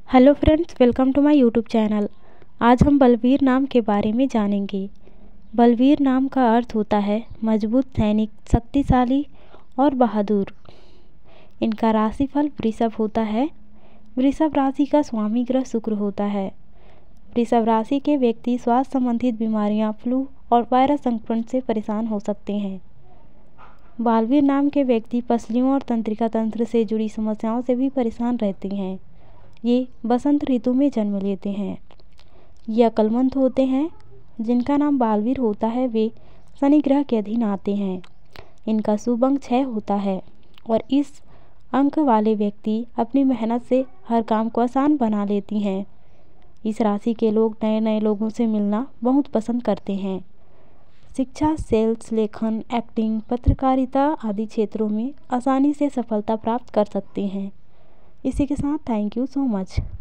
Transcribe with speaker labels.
Speaker 1: Hello friends, welcome to my YouTube channel. आज हम बलवीर नाम के बारे में जानेंगे। बलवीर नाम का अर्थ होता है मजबूत सैनिक, शक्तिशाली और बहादुर। इनका राशिफल वृषभ होता है। वृषभ राशि का स्वामी ग्रह शुक्र होता है। वृषभ राशि के व्यक्ति स्वास्थ्य संबंधित बीमारियां, फ्लू और वायरस संक्रमण से परेशान हो सकते हैं। बलवीर नाम के व्यक्ति पसलियों और तंत्रिका तंत्र से जुड़ी समस्याओं से भी परेशान रहते हैं। ये बसंत ऋतु में जन्म लेते हैं। ये अक्लमंद होते हैं। जिनका नाम बलवीर होता है वे शनि ग्रह के अधीन आते हैं। इनका शुभ अंक 6 होता है और इस अंक वाले व्यक्ति अपनी मेहनत से हर काम को आसान बना लेती हैं। इस राशि के लोग नए नए लोगों से मिलना बहुत पसंद करते हैं। शिक्षा, सेल्स, लेखन, एक्टिंग, पत्रकारिता आदि क्षेत्रों में आसानी से सफलता प्राप्त कर सकते हैं। इसी के साथ थैंक यू सो मच।